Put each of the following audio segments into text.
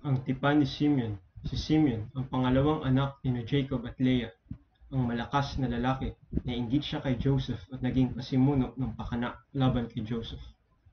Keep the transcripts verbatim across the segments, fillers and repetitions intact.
Ang tipan ni Simeon. Si Simeon, ang pangalawang anak ni Jacob at Leah, ang malakas na lalaki. Nainggit siya kay Joseph at naging pasimuno ng pakana laban kay Joseph.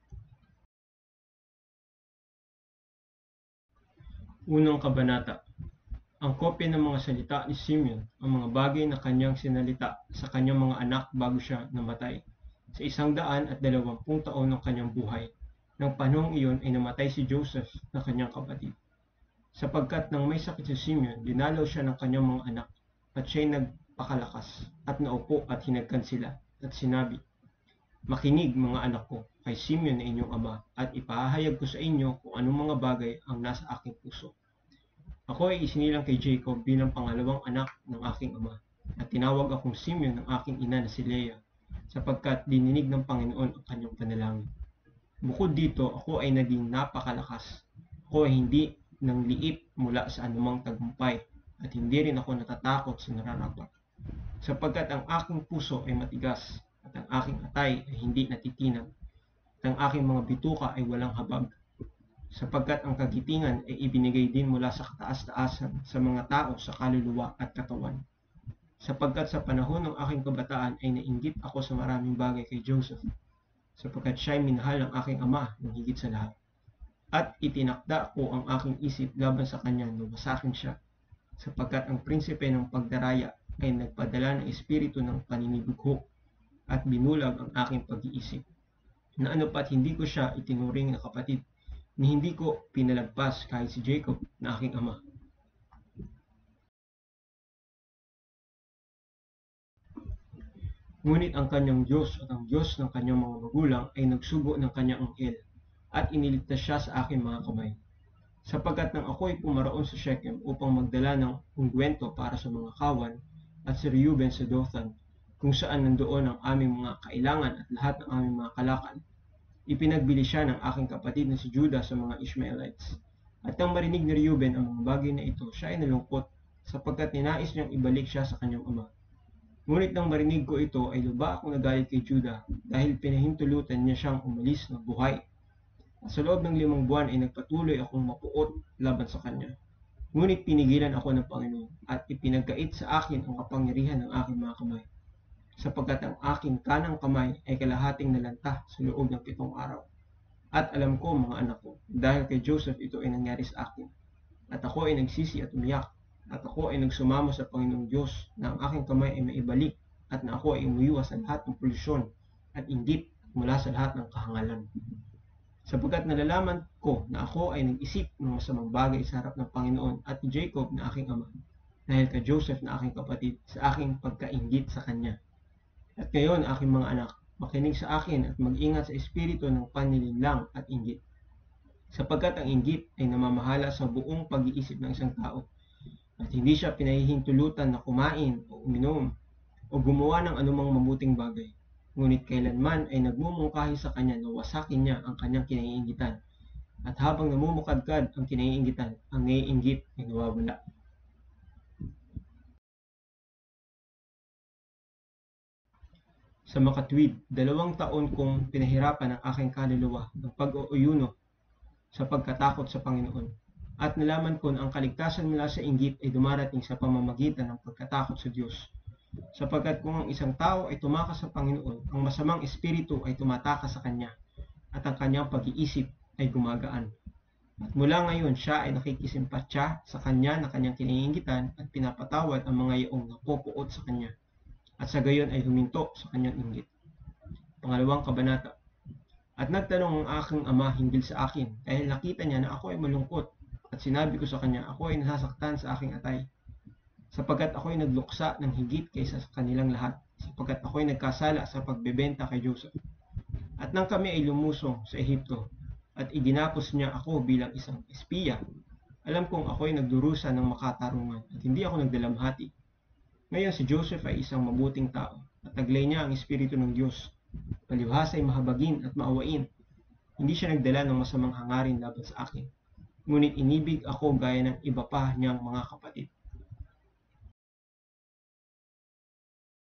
Unang kabanata. Ang kopya ng mga salita ni Simeon, ang mga bagay na kanyang sinalita sa kanyang mga anak bago siya namatay. Sa isang daan at dalawampung taon ng kanyang buhay, nang panahong iyon ay namatay si Joseph na kanyang kapatid. Sapagkat nang may sakit si Simeon, dinalaw siya ng kanyang mga anak at siya'y nagpakalakas at naupo at hinagkan sila at sinabi, Makinig mga anak ko kay Simeon na inyong ama at ipahayag ko sa inyo kung anong mga bagay ang nasa aking puso. Ako ay isinilang kay Jacob bilang pangalawang anak ng aking ama at tinawag akong Simeon ng aking ina na si Leah sapagkat dininig ng Panginoon ang kanyang panalangin. Bukod dito, ako ay naging napakalakas. Ako ay hindi nang liip mula sa anumang tagumpay at hindi rin ako natatakot sa nararapat. Sapagkat ang aking puso ay matigas at ang aking atay ay hindi natitinag at ang aking mga bituka ay walang habag. Sapagkat ang kagitingan ay ibinigay din mula sa kataas-taasan sa mga tao sa kaluluwa at katawan. Sapagkat sa panahon ng aking kabataan ay nainggit ako sa maraming bagay kay Joseph, sapagkat siya'y minahal ng aking ama ng higit sa lahat. At itinakda ko ang aking isip laban sa kanya na wasakin siya, sapagkat ang prinsipe ng pagdaraya ay nagpadala ng espiritu ng paninibugho at binulag ang aking pag-iisip, na ano pat hindi ko siya itinuring na kapatid, ni hindi ko pinalagpas kahit si Jacob na aking ama. Ngunit ang kanyang Diyos at ang Diyos ng kanyang mga magulang ay nagsugo ng kanyang anghel at iniligtas siya sa aking mga kamay. Sapagkat nang ako'y pumaraon sa Shechem upang magdala ng ungwento para sa mga kawan at si Reuben sa Dothan, kung saan nandoon ang aming mga kailangan at lahat ng aming mga kalakal, ipinagbili siya ng aking kapatid na si Judah sa mga Ishmaelites. At nang marinig ni Reuben ang mga bagay na ito, siya ay nalungkot sapagkat ninais niyang ibalik siya sa kanyang ama. Ngunit nang marinig ko ito ay luba akong nagalit kay Judah dahil pinahintulutan niya siyang umalis ng buhay. At sa loob ng limang buwan ay nagpatuloy akong mapuot laban sa kanya. Ngunit pinigilan ako ng Panginoon at ipinagkait sa akin ang kapangyarihan ng aking mga kamay, sapagkat ang aking kanang kamay ay kalahating nalanta sa loob ng pitong araw. At alam ko mga anak ko, dahil kay Joseph ito ay nangyari sa akin. At ako ay nagsisi at umiyak, at ako ay nagsumamo sa Panginoong Diyos na ang aking kamay ay maibalik at na ako ay umiwas sa lahat ng polusyon at inggit mula sa lahat ng kahangalan. Sapagkat nalalaman ko na ako ay nag-isip ng masamang bagay sa harap ng Panginoon at ni Jacob na aking ama, dahil kay Joseph na aking kapatid sa aking pagkainggit sa kanya. At ngayon, aking mga anak, makinig sa akin at mag-ingat sa espiritu ng panlilinlang at inggit. Sapagkat ang inggit ay namamahala sa buong pag-iisip ng isang tao, at hindi siya pinahihintulutan na kumain o uminom o gumawa ng anumang mabuting bagay. Ngunit kailanman ay nagmumungkahi sa kanya na wasakin niya ang kanyang kinaiinggitan. At habang namumukadkad ang kinaiinggitan, ang naiinggit ay nawawala. Sa makatwid, dalawang taon kong pinahirapan ang aking kaluluwa ng pag-uuyuno sa pagkatakot sa Panginoon. At nalaman ko na ang kaligtasan mula sa inggit ay dumarating sa pamamagitan ng pagkatakot sa Diyos. Sapagkat kung ang isang tao ay tumakas sa Panginoon, ang masamang espiritu ay tumatakas sa kanya at ang kanyang pag-iisip ay gumagaan. At mula ngayon siya ay nakikisimpatya sa kanya na kanyang kinaiinggitan at pinapatawad ang mga iyong napopuot sa kanya. At sa gayon ay huminto sa kanyang inggit. Pangalawang kabanata. At nagtanong ang aking ama hinggil sa akin dahil nakita niya na ako ay malungkot at sinabi ko sa kanya ako ay nasasaktan sa aking atay. Sapagkat ako'y nagluksa ng higit kaysa sa kanilang lahat, sapagkat ako'y nagkasala sa pagbebenta kay Joseph. At nang kami ay lumusong sa Ehipto, at iginapos niya ako bilang isang espiya, alam kong ako'y nagdurusa ng makatarungan, at hindi ako nagdalamhati. Ngayon si Joseph ay isang mabuting tao, at taglay niya ang Espiritu ng Diyos. Palibhas ay mahabagin at maawain. Hindi siya nagdala ng masamang hangarin laban sa akin, ngunit inibig ako gaya ng iba pa niyang mga kapatid.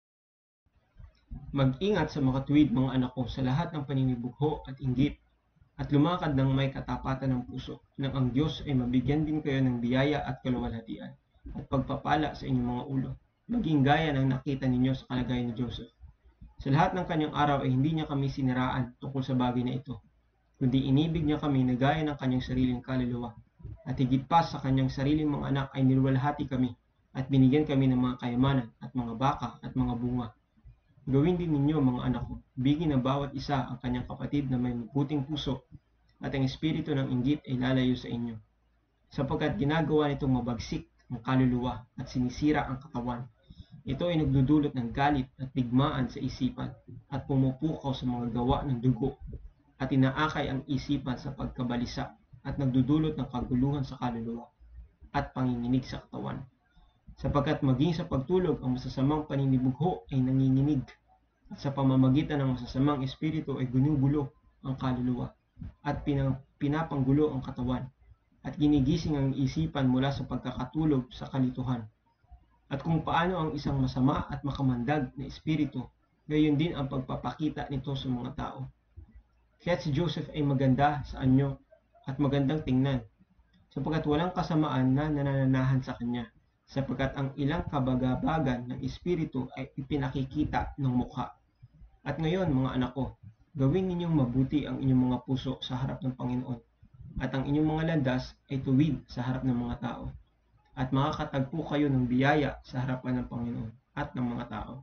Mag-ingat sa makatuwid mga anak ko sa lahat ng paninibugho at inggit. at lumakad ng may katapatan ng puso, nang ang Diyos ay mabigyan din kayo ng biyaya at kaluwalhatian at pagpapala sa inyong mga ulo, maging gaya ng nakita ninyo sa kalagayan ni Joseph. Sa lahat ng kanyang araw ay hindi niya kami siniraan tungkol sa bagay na ito, kundi inibig niya kami na gaya ng kanyang sariling kaluluwa. At higit pa sa kanyang sariling mga anak ay niluwalhati kami at binigyan kami ng mga kayamanan at mga baka at mga bunga. Gawin din ninyo, mga anak ko, bigin ng bawat isa ang kanyang kapatid na may mabuting puso, at ang espiritu ng inggit ay lalayo sa inyo. Sapagkat ginagawa nitong mabagsik ang kaluluwa at sinisira ang katawan. Ito ay nagdudulot ng galit at digmaan sa isipan at pumupukaw sa mga gawa ng dugo at inaakay ang isipan sa pagkabalisa at nagdudulot ng kaguluhan sa kaluluwa at panginginig sa katawan. Sapagkat maging sa pagtulog ang masasamang paninibugho ay nanginginig, at sa pamamagitan ng masasamang espiritu ay ginugulo ang kaluluwa, at pinang, pinapanggulo ang katawan, at ginigising ang isipan mula sa pagkakatulog sa kalituhan. At kung paano ang isang masama at makamandag na espiritu, gayon din ang pagpapakita nito sa mga tao. Kaya si Joseph ay maganda sa anyo at magandang tingnan, sapagkat walang kasamaan na nanananahan sa kanya, sapagkat ang ilang kabagabagan ng espiritu ay ipinakikita ng mukha. At ngayon, mga anak ko, gawin ninyong mabuti ang inyong mga puso sa harap ng Panginoon, at ang inyong mga landas ay tuwid sa harap ng mga tao, at makakatagpo kayo ng biyaya sa harapan ng Panginoon at ng mga tao.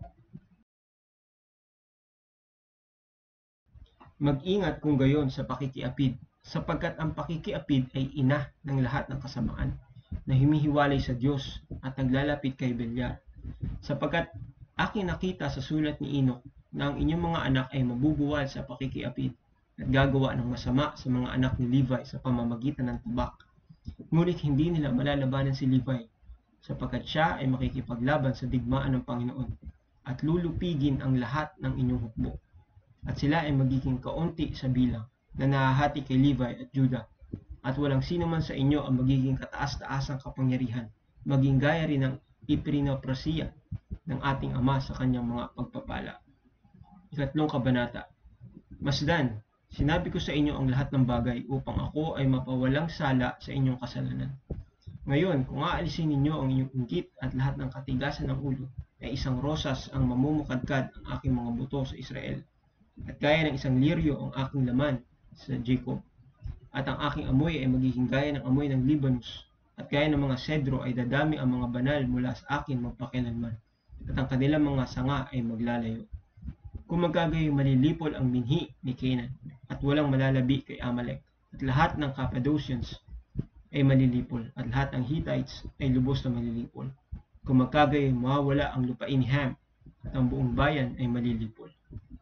Mag-ingat kung gayon sa pakikiapid, sapagkat ang pakikiapid ay ina ng lahat ng kasamaan, na humihiwalay sa Diyos at naglalapit kay Belyar. Sapagkat aking nakita sa sulat ni Enoch na ang inyong mga anak ay mabubuwal sa pakikiapid at gagawa ng masama sa mga anak ni Levi sa pamamagitan ng tabak. Ngunit hindi nila malalabanan si Levi, sapagkat siya ay makikipaglaban sa digmaan ng Panginoon at lulupigin ang lahat ng inyong hukbo. At sila ay magiging kaunti sa bilang na nahahati kay Levi at Judah. At walang sino man sa inyo ang magiging kataas-taasang kapangyarihan, maging gaya rin ng ipininoprosiya ng ating Ama sa kanyang mga pagpapala. Ikatlong kabanata. Masdan, sinabi ko sa inyo ang lahat ng bagay upang ako ay mapawalang sala sa inyong kasalanan. Ngayon, kung aalisin ninyo ang inyong inggit at lahat ng katigasan ng ulo, ay isang rosas ang mamumukadkad ang aking mga buto sa Israel, at gaya ng isang liryo ang aking laman sa Jacob. At ang aking amoy ay magiging gaya ng amoy ng Libanus, at gaya ng mga sedro ay dadami ang mga banal mula sa akin magpakilanman, at ang kanilang mga sanga ay maglalayo. Kung magkagayoy malilipol ang minhi ni Canaan, at walang malalabi kay Amalek, at lahat ng Cappadocians ay malilipol, at lahat ng Hittites ay lubos na malilipol. Kung magkagayoy mawawala ang lupain ni Ham, at ang buong bayan ay malilipol.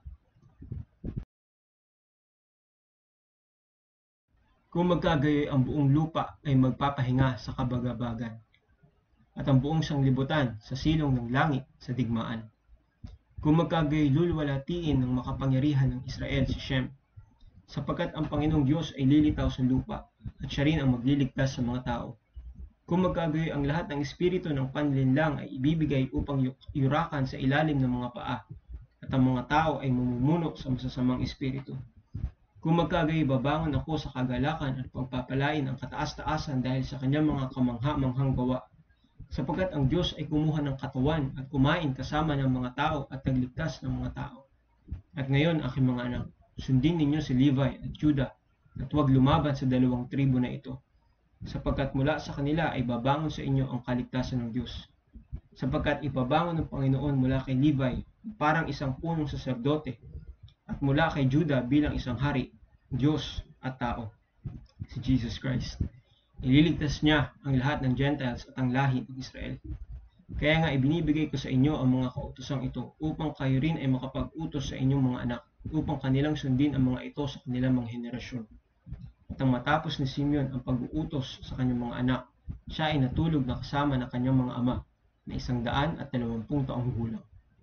Kung magkagayoy ang buong lupa ay magpapahinga sa kabagabagan, at ang buong sanglibutan sa silong ng langit sa digmaan. Kung magkagayoy luluwalhatiin ng makapangyarihan ng Israel si Shem, sapagkat ang Panginoong Diyos ay lilitaw sa lupa, at siya rin ang magliligtas sa mga tao. Kung magkagayoy ang lahat ng espiritu ng panlinlang ay ibibigay upang yurakan sa ilalim ng mga paa, at ang mga tao ay mamumuno sa masasamang espiritu. Kung magkagayoy babangon ako sa kagalakan at pagpapalain ang kataas-taasan dahil sa kanyang mga kamangha-manghang gawa, sapagkat ang Diyos ay kumuha ng katawan at kumain kasama ng mga tao at nagligtas ng mga tao. At ngayon, aking mga anak, sundin ninyo si Levi at Judah, at huwag lumaban sa dalawang tribo na ito, sapagkat mula sa kanila ay babangon sa inyo ang kaligtasan ng Diyos. Sapagkat ipabangon ng Panginoon mula kay Levi parang isang punong saserdote, at mula kay Judah bilang isang hari, Diyos at tao, si Jesus Christ. Ililigtas niya ang lahat ng Gentiles at ang lahi ng Israel. Kaya nga ibinibigay ko sa inyo ang mga kautosang ito upang kayo rin ay makapag-utos sa inyong mga anak, upang kanilang sundin ang mga ito sa kanilang mga henerasyon. At ang matapos ni Simeon ang pag-uutos sa kanyang mga anak, siya ay natulog na kasama ng kanyang mga ama na isang daan at dalawampung taong gulang.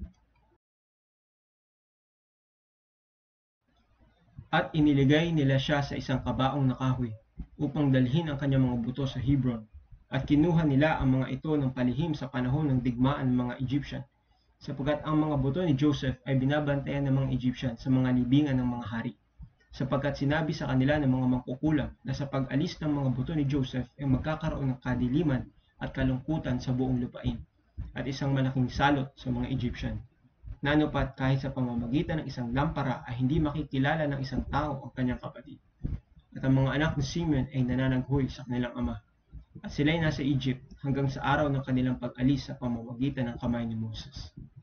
At iniligay nila siya sa isang kabaong na kahoy upang dalhin ang kanyang mga buto sa Hebron. At kinuha nila ang mga ito ng palihim sa panahon ng digmaan ng mga Egyptian, sapagkat ang mga buto ni Joseph ay binabantayan ng mga Egyptian sa mga libingan ng mga hari. sapagkat sinabi sa kanila ng mga mangkukulam na sa pag-alis ng mga buto ni Joseph ay magkakaroon ng kadiliman at kalungkutan sa buong lupain at isang malaking salot sa mga Egyptian. Nanupat kahit sa pamamagitan ng isang lampara ay hindi makikilala ng isang tao ang kanyang kapatid. At ang mga anak ni Simeon ay nananaghoy sa kanilang ama. At sila'y nasa Egypt hanggang sa araw ng kanilang pag-alis sa pamamagitan ng kamay ni Moses.